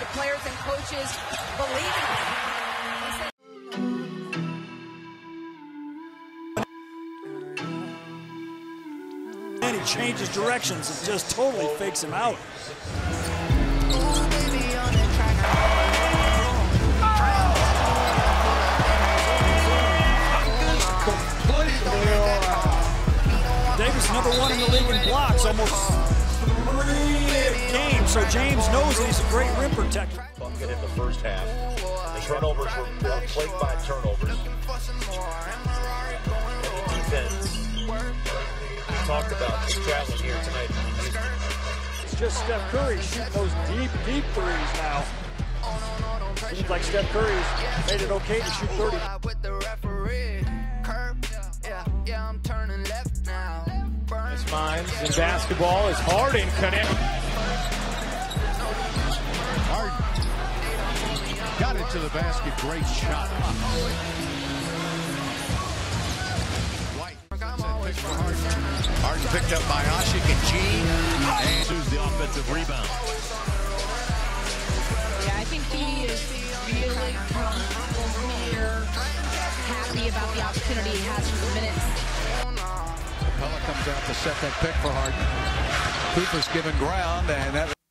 the players and coaches believe in him. And he changes directions and just totally fakes him out. Davis #1 in the league in blocks, almost 3 games, so James knows that he's a great rim protector. Bucket in the first half. The turnovers were plagued by turnovers. And the defense, we talked about traveling here tonight. It's just Steph Curry shooting those deep, deep threes now. Seems like Steph Curry's made it okay to shoot 30. This finds in basketball is Harden connect. Harden got into the basket, great shot. White. Harden picked up by Ashik and Gene. And lose the offensive rebound. Yeah, I think he is really comfortable here, happy about the opportunity he has for the minutes. Capella comes out to set that pick for Harden. Cooper's given ground, and that